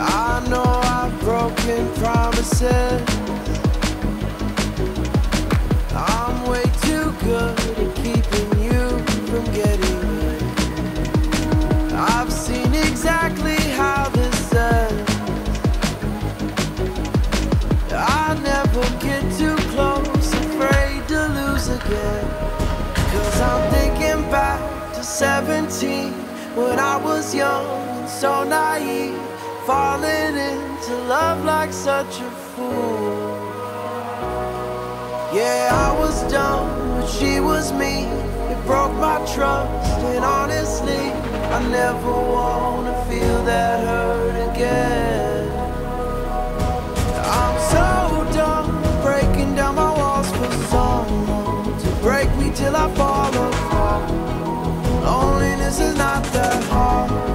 I know I've broken promises. I'm way too good at keeping you from getting it. I've seen exactly how this ends. I never get too close, afraid to lose again. 'Cause I'm thinking back to 17, when I was young and so naive, falling into love like such a fool. Yeah, I was dumb, but she was me. It broke my trust, and honestly, I never wanna feel that hurt again. I'm so done breaking down my walls for someone to break me till I fall apart. Loneliness is not that hard.